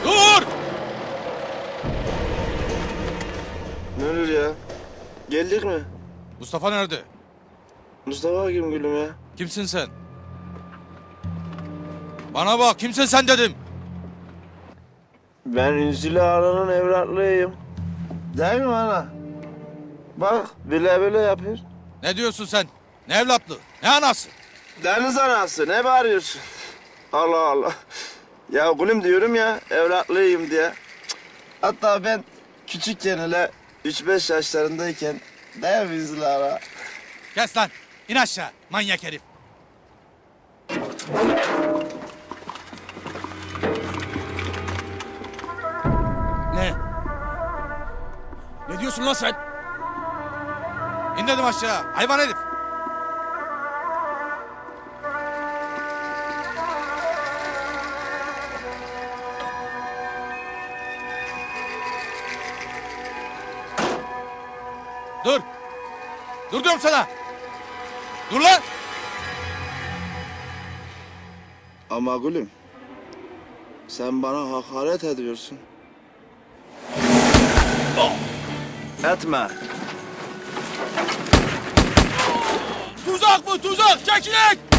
Dur! Ne olur ya? Geldik mi? Mustafa nerede? Mustafa kim gülüm ya? Kimsin sen? Bana bak, kimsin sen dedim. Ben Ünsüle Ağa'nın evlatlığıyım. Değil mi ana? Bak bile böyle yapıyor. Ne diyorsun sen? Ne evlatlığı? Ne anası? Deniz anası ne bağırıyorsun? Allah Allah. Ya gülüm diyorum ya evlatlığıyım diye. Cık. Hatta ben küçükken hele 3-5 yaşlarındayken değil mi Ünsüle Ağa? Kes lan. İn aşağı. Manyak herif. Ne? Ne diyorsun lan sen? İn dedim aşağı. Hayvan herif. Dur. Dur diyorum sana. Dur lan. Ama gülüm sen bana hakaret ediyorsun. Etme. Tuzak mı tuzak? Çekilin.